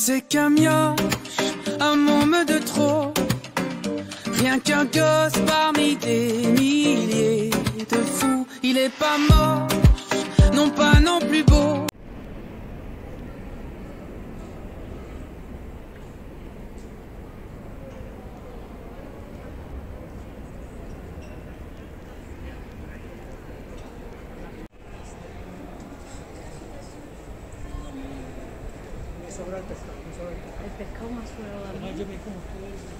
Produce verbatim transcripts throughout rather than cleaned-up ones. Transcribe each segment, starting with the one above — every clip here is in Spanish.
ces camioches, un môme de trop, rien qu'un gosse parmi des milliers de fous. Il est pas moche, non pas non plus beau. Sobra el pescado, me sobra el pescado. El pescado más suelo a mí. Yo me como todo.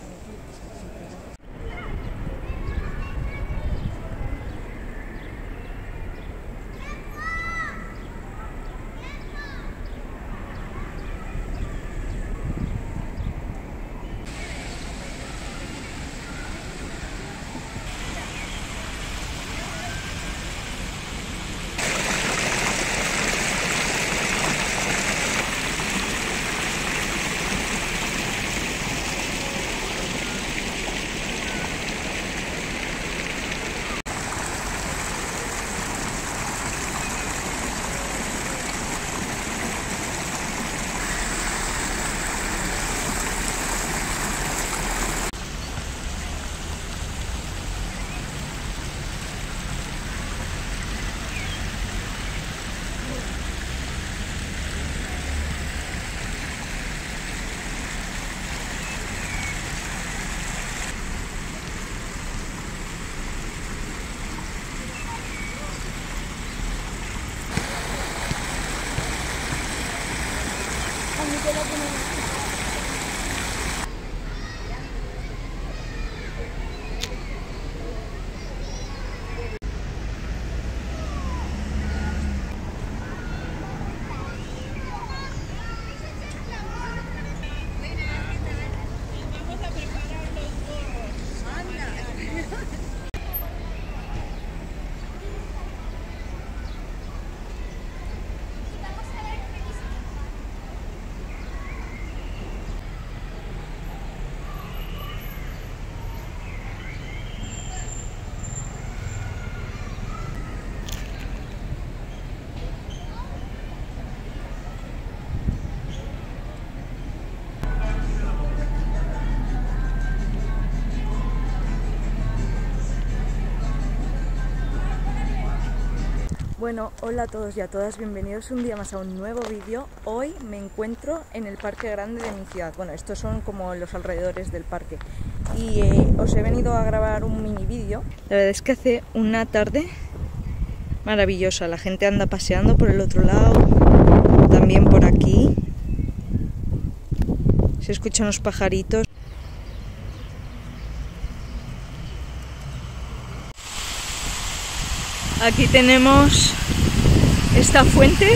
Bueno, hola a todos y a todas, bienvenidos un día más a un nuevo vídeo. Hoy me encuentro en el parque grande de mi ciudad. Bueno, estos son como los alrededores del parque. Y eh, os he venido a grabar un mini vídeo. La verdad es que hace una tarde maravillosa. La gente anda paseando por el otro lado, también por aquí. Se escuchan los pajaritos. Aquí tenemos esta fuente.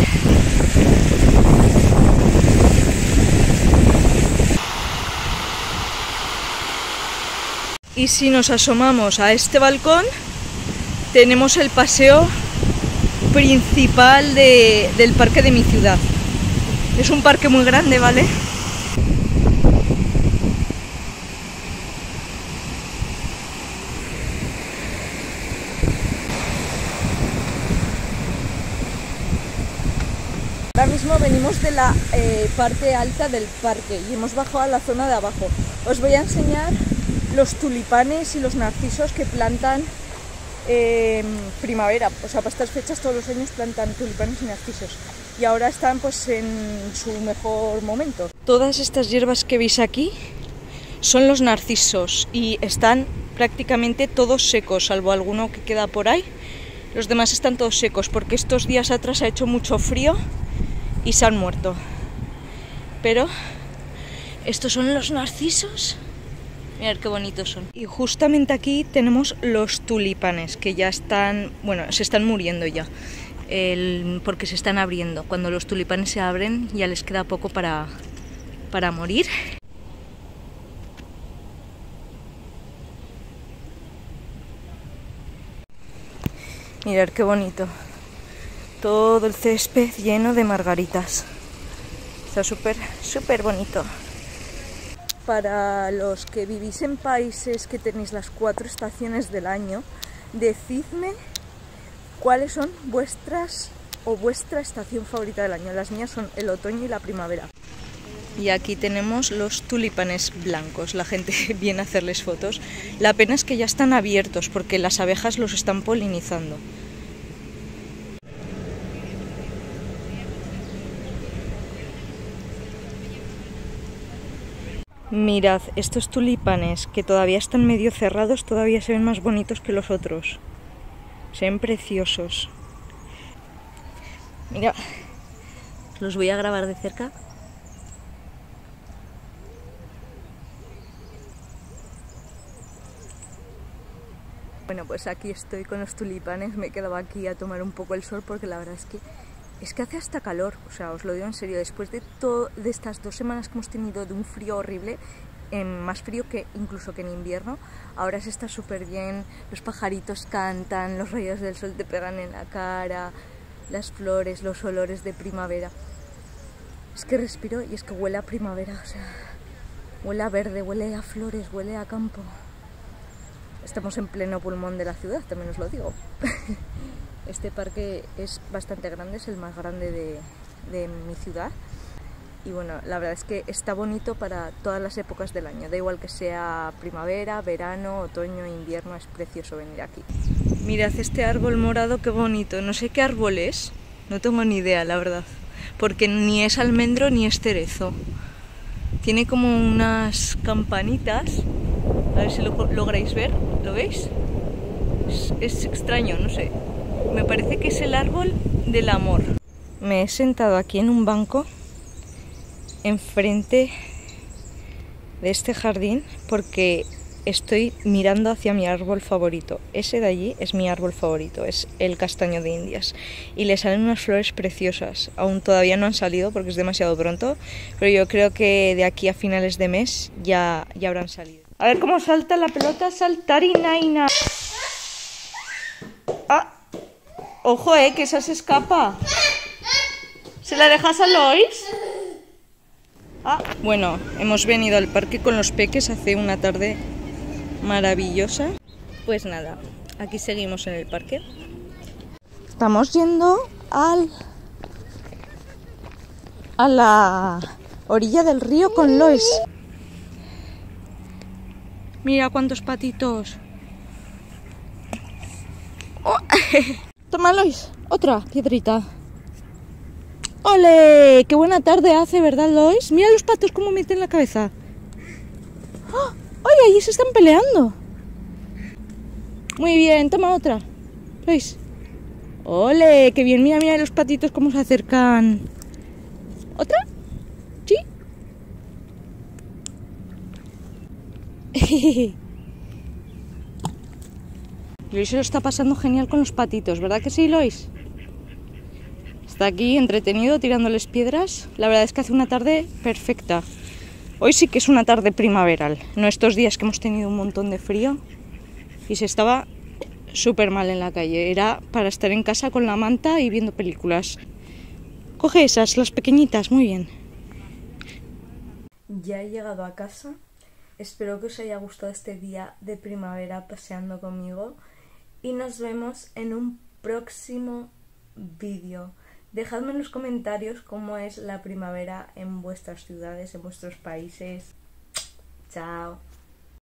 Y si nos asomamos a este balcón, tenemos el paseo principal de, del parque de mi ciudad. Es un parque muy grande, ¿vale? Ahora mismo venimos de la eh, parte alta del parque y hemos bajado a la zona de abajo. Os voy a enseñar los tulipanes y los narcisos que plantan en eh, primavera. O sea, para estas fechas todos los años plantan tulipanes y narcisos. Y ahora están pues en su mejor momento. Todas estas hierbas que veis aquí son los narcisos y están prácticamente todos secos, salvo alguno que queda por ahí. Los demás están todos secos porque estos días atrás ha hecho mucho frío y se han muerto. Pero estos son los narcisos. Mirad qué bonitos son. Y justamente aquí tenemos los tulipanes, que ya están, bueno, se están muriendo ya, el, porque se están abriendo. Cuando los tulipanes se abren ya les queda poco para, para morir. Mirad qué bonito. Todo el césped lleno de margaritas. Está súper, súper bonito. Para los que vivís en países que tenéis las cuatro estaciones del año, decidme cuáles son vuestras o vuestra estación favorita del año. Las mías son el otoño y la primavera. Y aquí tenemos los tulipanes blancos, la gente viene a hacerles fotos. La pena es que ya están abiertos porque las abejas los están polinizando. Mirad, estos tulipanes que todavía están medio cerrados todavía se ven más bonitos que los otros. Se ven preciosos. Mira, los voy a grabar de cerca. Bueno, pues aquí estoy con los tulipanes. Me he quedado aquí a tomar un poco el sol porque la verdad es que es que hace hasta calor, o sea, os lo digo en serio, después de, todo, de estas dos semanas que hemos tenido de un frío horrible, eh, más frío que incluso que en invierno, ahora se está súper bien, los pajaritos cantan, los rayos del sol te pegan en la cara, las flores, los olores de primavera. Es que respiro y es que huele a primavera, o sea, huele a verde, huele a flores, huele a campo. Estamos en pleno pulmón de la ciudad, también os lo digo. Este parque es bastante grande, es el más grande de, de mi ciudad. Y bueno, la verdad es que está bonito para todas las épocas del año. Da igual que sea primavera, verano, otoño, invierno, es precioso venir aquí. Mirad este árbol morado, qué bonito. No sé qué árbol es, no tengo ni idea, la verdad. Porque ni es almendro ni es cerezo. Tiene como unas campanitas. A ver si lo lográis ver, ¿lo veis? Es, es extraño, no sé. Me parece que es el árbol del amor. Me he sentado aquí en un banco enfrente de este jardín porque estoy mirando hacia mi árbol favorito. Ese de allí es mi árbol favorito, es el castaño de Indias. Y le salen unas flores preciosas. Aún todavía no han salido porque es demasiado pronto, pero yo creo que de aquí a finales de mes ya, ya habrán salido. A ver cómo salta la pelota saltarinaina. Ah, ojo, eh, que esa se escapa. ¿Se la dejas a Lois? Ah, bueno, hemos venido al parque con los peques, hace una tarde maravillosa. Pues nada, aquí seguimos en el parque. Estamos yendo al a la orilla del río con Lois. Mira cuántos patitos. Oh. Toma, Lois, otra piedrita. ¡Ole! ¡Qué buena tarde hace!, ¿verdad, Lois? Mira los patos cómo meten la cabeza. ¡Oh! ¡Ay, ahí se están peleando! Muy bien, toma otra. Lois. ¡Ole! ¡Qué bien! Mira, mira los patitos cómo se acercan. ¿Otra? ¿Sí? Lois se lo está pasando genial con los patitos, ¿verdad que sí, Lois? Está aquí entretenido tirándoles piedras. La verdad es que hace una tarde perfecta. Hoy sí que es una tarde primaveral, no estos días que hemos tenido un montón de frío y se estaba súper mal en la calle. Era para estar en casa con la manta y viendo películas. Coge esas, las pequeñitas, muy bien. Ya he llegado a casa. Espero que os haya gustado este día de primavera paseando conmigo y nos vemos en un próximo vídeo. Dejadme en los comentarios cómo es la primavera en vuestras ciudades, en vuestros países. Chao.